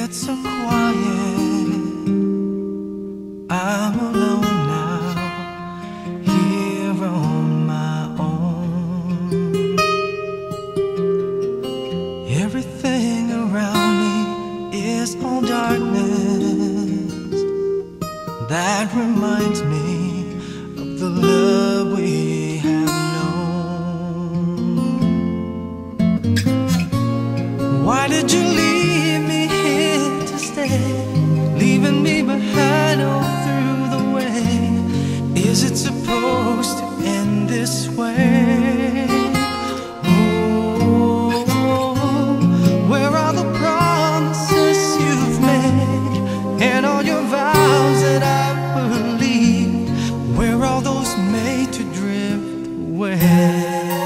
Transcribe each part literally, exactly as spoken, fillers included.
It's so quiet, I'm alone now, here on my own. Everything around me is all darkness. That reminds me of the love we have known. Why did you leave me here to stay, leaving me behind all through the way? Is it supposed to end this way? Oh, where are the promises you've made and all your vows that I believe? Where are those made to drift away?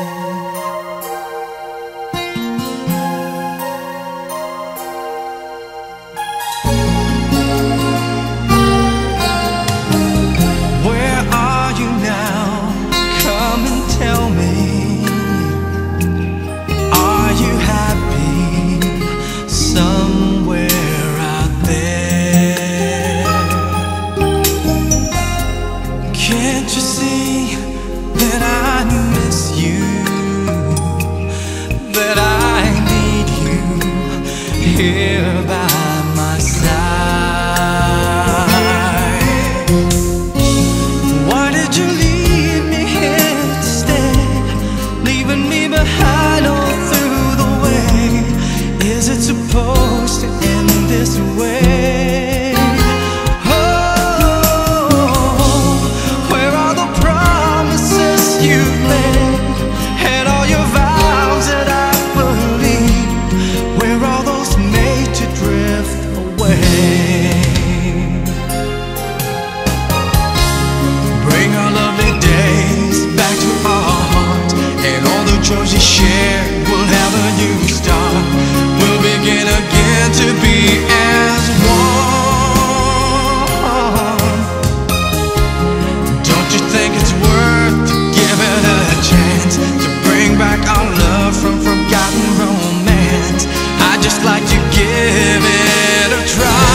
Can't you see that I miss you, that I need you here by my side? Why did you leave me here to stay, leaving me behind all through the way? Is it supposed to end this way? You share, we'll have a new start. We'll begin again to be as one. Don't you think it's worth to give it a chance, to bring back our love from forgotten romance? I'd just like to give it a try.